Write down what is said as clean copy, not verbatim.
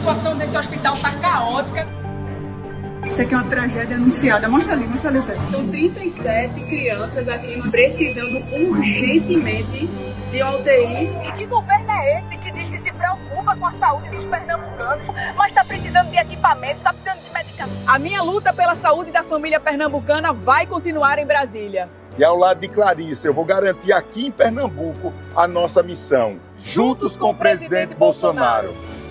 situação desse hospital está caótica. Isso aqui é uma tragédia anunciada. Mostra ali o pé. São 37 crianças aqui precisando urgentemente de uma UTI. Que governo é esse que diz que se preocupa com a saúde dos pernambucanos, mas está precisando de equipamentos, está precisando de medicamentos? A minha luta pela saúde da família pernambucana vai continuar em Brasília. E ao lado de Clarice, eu vou garantir aqui em Pernambuco a nossa missão, juntos com o presidente Bolsonaro.